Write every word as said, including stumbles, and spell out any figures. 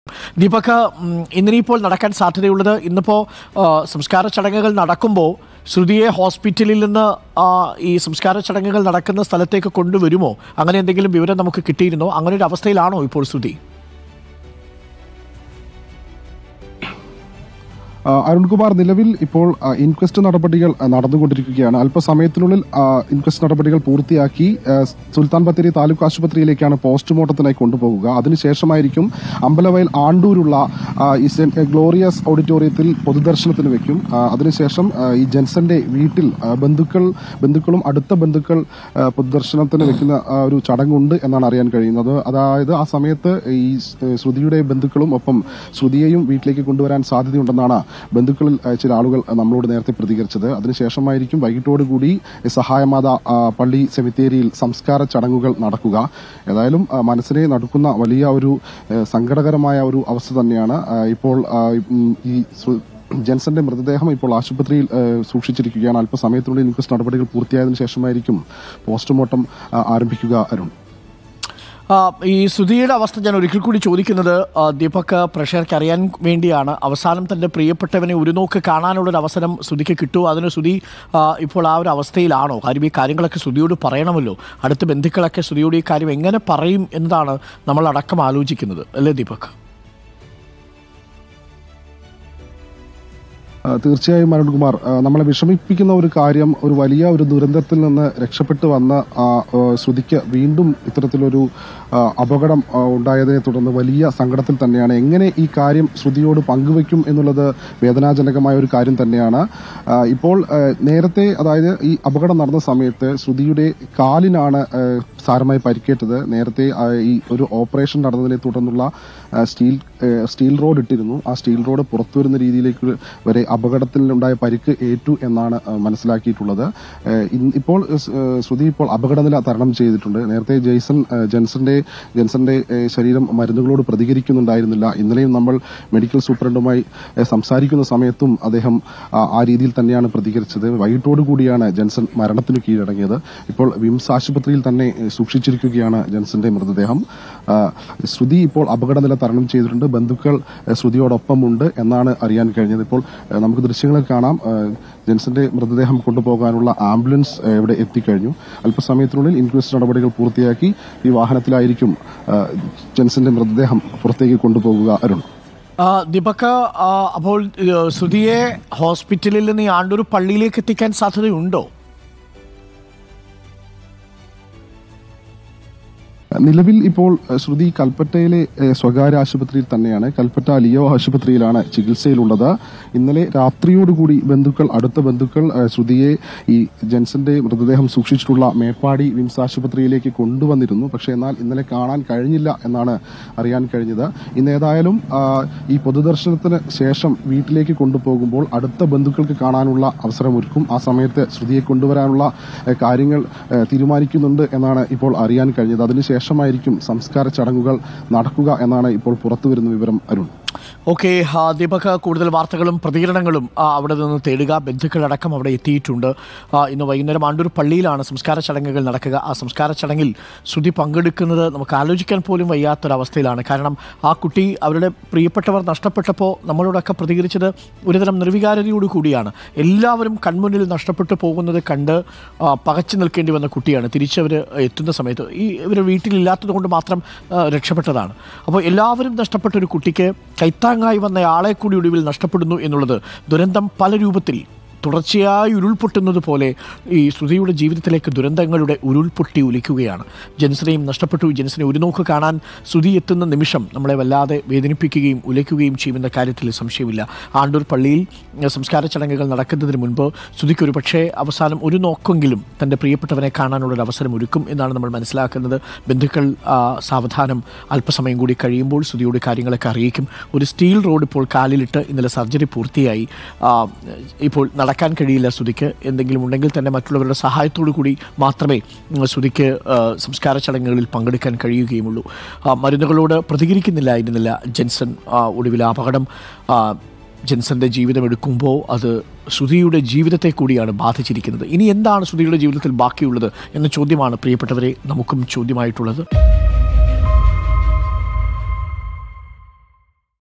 ദീപക്, ഇന്നിനിപ്പോൾ നടക്കാൻ സാധ്യതയുള്ളത്, ഇന്നിപ്പോൾ സംസ്കാര ചടങ്ങുകൾ നടക്കുമ്പോൾ ശ്രുതിയെ ഹോസ്പിറ്റലിൽ നിന്ന് ഈ സംസ്കാര ചടങ്ങുകൾ നടക്കുന്ന സ്ഥലത്തേക്ക് കൊണ്ടുവരുമോ? അങ്ങനെ എന്തെങ്കിലും വിവരം നമുക്ക് കിട്ടിയിരുന്നോ? അങ്ങനെ ഒരു അവസ്ഥയിലാണോ ഇപ്പോൾ ശ്രുതി? അരുൺകുമാർ, നിലവിൽ ഇപ്പോൾ ഇൻക്വസ്റ്റ് നടപടികൾ നടന്നുകൊണ്ടിരിക്കുകയാണ്. അല്പസമയത്തിനുള്ളിൽ ഇൻക്വസ്റ്റ് നടപടികൾ പൂർത്തിയാക്കി സുൽത്താൻ ബത്തേരി താലൂക്ക് ആശുപത്രിയിലേക്കാണ് പോസ്റ്റ്മോർട്ടത്തിനായി കൊണ്ടുപോകുക. അതിനുശേഷമായിരിക്കും അമ്പലവയൽ ആണ്ടൂരുള്ള ഈ ഗ്ലോറിയസ് ഓഡിറ്റോറിയത്തിൽ പൊതുദർശനത്തിന് വെക്കും. അതിനുശേഷം ഈ ജെൻസന്റെ വീട്ടിൽ ബന്ധുക്കൾ ബന്ധുക്കളും അടുത്ത ബന്ധുക്കൾ പൊതുദർശനത്തിന് വെക്കുന്ന ഒരു ചടങ്ങുണ്ട് എന്നാണ് അറിയാൻ കഴിയുന്നത്. അതായത് ആ സമയത്ത് ഈ ശ്രുതിയുടെ ബന്ധുക്കളും ഒപ്പം ശ്രുതിയെയും വീട്ടിലേക്ക് കൊണ്ടുവരാൻ സാധ്യതയുണ്ടെന്നാണ് ബന്ധുക്കളിൽ ചില ആളുകൾ നമ്മളോട് നേരത്തെ പ്രതികരിച്ചത്. അതിനുശേഷമായിരിക്കും വൈകിട്ടോടുകൂടി സഹായമാത പള്ളി സെമിത്തേരിയിൽ സംസ്കാര ചടങ്ങുകൾ നടക്കുക. ഏതായാലും മനസ്സിനെ നടുക്കുന്ന വലിയ ഒരു സങ്കടകരമായ ഒരു അവസ്ഥ തന്നെയാണ്. ഇപ്പോൾ ഈ ജെൻസന്റെ മൃതദേഹം ഇപ്പോൾ ആശുപത്രിയിൽ സൂക്ഷിച്ചിരിക്കുകയാണ്. അല്പസമയത്തിനുള്ളിൽ ഇൻക്വസ്റ്റ് നടപടികൾ പൂർത്തിയായതിനു ശേഷമായിരിക്കും പോസ്റ്റ്മോർട്ടം ആരംഭിക്കുക. അരുൺ, ഈ ശ്രുതിയുടെ അവസ്ഥ ഞാൻ ഒരിക്കൽ കൂടി ചോദിക്കുന്നത് ദീപക്, പ്രേക്ഷകർക്ക് അറിയാൻ വേണ്ടിയാണ്. അവസാനം തൻ്റെ പ്രിയപ്പെട്ടവനെ ഒരു നോക്ക് കാണാനുള്ളൊരു അവസരം ശ്രുതിക്ക് കിട്ടുമോ? അതിന് ശ്രുതി ഇപ്പോൾ ആ ഒരു അവസ്ഥയിലാണോ? കാര്യം ഈ കാര്യങ്ങളൊക്കെ ശ്രുതിയോട് പറയണമല്ലോ. അടുത്ത ബന്ധുക്കളൊക്കെ ശ്രുതിയോട് ഈ കാര്യം എങ്ങനെ പറയും എന്നതാണ് നമ്മൾ അടക്കം ആലോചിക്കുന്നത്, അല്ലേ ദീപക്? തീർച്ചയായും അരുൺകുമാർ, നമ്മളെ വിഷമിപ്പിക്കുന്ന ഒരു കാര്യം, ഒരു വലിയ ഒരു ദുരന്തത്തിൽ നിന്ന് രക്ഷപ്പെട്ടു വന്ന ശ്രുതിക്ക് വീണ്ടും ഇത്തരത്തിലൊരു അപകടം ഉണ്ടായതിനെ തുടർന്ന് വലിയ സങ്കടത്തിൽ തന്നെയാണ്. എങ്ങനെ ഈ കാര്യം ശ്രുതിയോട് പങ്കുവയ്ക്കും എന്നുള്ളത് വേദനാജനകമായ ഒരു കാര്യം തന്നെയാണ്. ഇപ്പോൾ നേരത്തെ, അതായത് ഈ അപകടം നടന്ന സമയത്ത് ശ്രുതിയുടെ കാലിനാണ് സാരമായി പരിക്കേറ്റത്. നേരത്തെ ഈ ഒരു ഓപ്പറേഷൻ നടന്നതിനെ തുടർന്നുള്ള സ്റ്റീൽ സ്റ്റീൽ റോഡ് ഇട്ടിരുന്നു. ആ സ്റ്റീൽ റോഡ് പുറത്തു വരുന്ന രീതിയിലേക്ക് വരെ അപകടത്തിലുണ്ടായ പരിക്ക് ഏറ്റു എന്നാണ് മനസ്സിലാക്കിയിട്ടുള്ളത്. ഇപ്പോൾ ശ്രുതി ഇപ്പോൾ അപകടനില തരണം ചെയ്തിട്ടുണ്ട്. നേരത്തെ ജെയ്സൺ ജെൻസന്റെ ജെൻസന്റെ ശരീരം മരുന്നുകളോട് പ്രതികരിക്കുന്നുണ്ടായിരുന്നില്ല. ഇന്നലെയും നമ്മൾ മെഡിക്കൽ സൂപ്രണ്ടുമായി സംസാരിക്കുന്ന സമയത്തും അദ്ദേഹം ആ രീതിയിൽ തന്നെയാണ് പ്രതികരിച്ചത്. വൈകിട്ടോടുകൂടിയാണ് ജെൻസൺ മരണത്തിന് കീഴടങ്ങിയത്. ഇപ്പോൾ വിംസ് ആശുപത്രിയിൽ തന്നെ സൂക്ഷിച്ചിരിക്കുകയാണ് ജെൻസന്റെ മൃതദേഹം. ശ്രുതി ഇപ്പോൾ അപകടനില തരണം ചെയ്തിട്ടുണ്ട്. ബന്ധുക്കൾ ശ്രുതിയോടൊപ്പമുണ്ട് എന്നാണ് അറിയാൻ കഴിഞ്ഞത്. ഇപ്പോൾ നമുക്ക് ദൃശ്യങ്ങൾ കാണാം. ജെൻസന്റെ മൃതദേഹം കൊണ്ടുപോകാനുള്ള ആംബുലൻസ് ഇവിടെ എത്തിക്കഴിഞ്ഞു. അല്പസമയത്തിനുള്ളിൽ ഇൻക്വസ്റ്റ് നടപടികൾ പൂർത്തിയാക്കി ഈ വാഹനത്തിലായിരിക്കും ജെൻസന്റെ മൃതദേഹം പുറത്തേക്ക് കൊണ്ടുപോകുക. അരുൺ, ദീപക്, അപ്പോൾ ശ്രുതിയെ ഹോസ്പിറ്റലിൽ നിന്ന് ഈ ആണ്ടൂർ പള്ളിയിലേക്ക് എത്തിക്കാൻ സാധ്യതയുണ്ടോ? നിലവിൽ ഇപ്പോൾ ശ്രുതി കൽപ്പറ്റയിലെ സ്വകാര്യ ആശുപത്രിയിൽ തന്നെയാണ്. കൽപ്പറ്റ ലിയോ ആശുപത്രിയിലാണ് ചികിത്സയിലുള്ളത്. ഇന്നലെ രാത്രിയോടുകൂടി ബന്ധുക്കൾ അടുത്ത ബന്ധുക്കൾ ശ്രുതിയെ ഈ ജെൻസന്റെ മൃതദേഹം സൂക്ഷിച്ചിട്ടുള്ള മേപ്പാടി വിംസ് ആശുപത്രിയിലേക്ക് കൊണ്ടുവന്നിരുന്നു. പക്ഷേ എന്നാൽ ഇന്നലെ കാണാൻ കഴിഞ്ഞില്ല എന്നാണ് അറിയാൻ കഴിഞ്ഞത്. ഇന്ന് ഏതായാലും ഈ പൊതുദർശനത്തിന് ശേഷം വീട്ടിലേക്ക് കൊണ്ടുപോകുമ്പോൾ അടുത്ത ബന്ധുക്കൾക്ക് കാണാനുള്ള അവസരമൊരുക്കും. ആ സമയത്ത് ശ്രുതിയെ കൊണ്ടുവരാനുള്ള കാര്യങ്ങൾ തീരുമാനിക്കുന്നുണ്ട് എന്നാണ് ഇപ്പോൾ അറിയാൻ കഴിഞ്ഞത്. അതിനുശേഷം ശേഷമായിരിക്കും സംസ്കാര ചടങ്ങുകൾ നടക്കുക എന്നാണ് ഇപ്പോൾ പുറത്തുവരുന്ന വിവരം. അരുൺ, ഓക്കെ ദീപക്, കൂടുതൽ വാർത്തകളും പ്രതികരണങ്ങളും അവിടെ നിന്ന് തേടുക. ബന്ധുക്കളടക്കം അവിടെ എത്തിയിട്ടുണ്ട്. ഇന്ന് വൈകുന്നേരം ആണ്ടൂർ പള്ളിയിലാണ് സംസ്കാര ചടങ്ങുകൾ നടക്കുക. ആ സംസ്കാര ചടങ്ങിൽ ശ്രുതി പങ്കെടുക്കുന്നത് നമുക്ക് ആലോചിക്കാൻ പോലും വയ്യാത്തൊരവസ്ഥയിലാണ്. കാരണം ആ കുട്ടി അവരുടെ പ്രിയപ്പെട്ടവർ നഷ്ടപ്പെട്ടപ്പോൾ നമ്മളോടൊക്കെ പ്രതികരിച്ചത് ഒരുതരം നിർവികാരതയോടു കൂടിയാണ്. എല്ലാവരും കൺമുന്നിൽ നഷ്ടപ്പെട്ടു പോകുന്നത് കണ്ട് പകച്ചു നിൽക്കേണ്ടി വന്ന കുട്ടിയാണ്. തിരിച്ചവർ എത്തുന്ന സമയത്ത് ഈ ഇവർ വീട്ടിലില്ലാത്തത് കൊണ്ട് മാത്രം രക്ഷപ്പെട്ടതാണ്. അപ്പോൾ എല്ലാവരും നഷ്ടപ്പെട്ട ഒരു കുട്ടിക്ക് കൈത്താങ്ങായി വന്ന ആളെ കൂടി ഒടുവിൽ നഷ്ടപ്പെടുന്നു എന്നുള്ളത് ദുരന്തം പല രൂപത്തിൽ തുടർച്ചയായി ഉരുൾപൊട്ടുന്നത് പോലെ ഈ ശ്രുതിയുടെ ജീവിതത്തിലേക്ക് ദുരന്തങ്ങളുടെ ഉരുൾപൊട്ടി ഒലിക്കുകയാണ്. ജെൻസനെയും നഷ്ടപ്പെട്ടു. ജെൻസനെ ഒരു നോക്ക് കാണാൻ ശ്രുതി എത്തുന്ന നിമിഷം നമ്മളെ വല്ലാതെ വേദനിപ്പിക്കുകയും ഉലയ്ക്കുകയും ചെയ്യുമെന്ന കാര്യത്തിൽ സംശയമില്ല. ആണ്ടൂർ പള്ളിയിൽ സംസ്കാര ചടങ്ങുകൾ നടക്കുന്നതിന് മുൻപ് ശ്രുതിക്ക് ഒരു പക്ഷേ അവസാനം ഒരു നോക്കെങ്കിലും തൻ്റെ പ്രിയപ്പെട്ടവനെ കാണാനുള്ളൊരു അവസരം ഒരുക്കും എന്നാണ് നമ്മൾ മനസ്സിലാക്കുന്നത്. ബന്ധുക്കൾ സാവധാനം അല്പസമയം കൂടി കഴിയുമ്പോൾ ശ്രുതിയോട് കാര്യങ്ങളൊക്കെ അറിയിക്കും. ഒരു സ്റ്റീൽ റോഡ് ഇപ്പോൾ കാലിലിട്ട് ഇന്നലെ സർജറി പൂർത്തിയായി. ഇപ്പോൾ നടക്കാൻ കഴിയില്ല ശ്രുതിക്ക്. എന്തെങ്കിലും ഉണ്ടെങ്കിൽ തന്നെ മറ്റുള്ളവരുടെ സഹായത്തോടു കൂടി മാത്രമേ ശ്രുതിക്ക് സംസ്കാര ചടങ്ങുകളിൽ പങ്കെടുക്കാൻ കഴിയുകയുമുള്ളൂ. മരുന്നുകളോട് പ്രതികരിക്കുന്നില്ലായിരുന്നില്ല ജെൻസൺ. ഒടുവിൽ അപകടം ജെൻസന്റെ ജീവിതം എടുക്കുമ്പോൾ അത് ശ്രുതിയുടെ ജീവിതത്തെ കൂടിയാണ് ബാധിച്ചിരിക്കുന്നത്. ഇനി എന്താണ് ശ്രുതിയുടെ ജീവിതത്തിൽ ബാക്കിയുള്ളത് എന്ന ചോദ്യമാണ് പ്രിയപ്പെട്ടവരെ നമുക്കും ചോദ്യമായിട്ടുള്ളത്.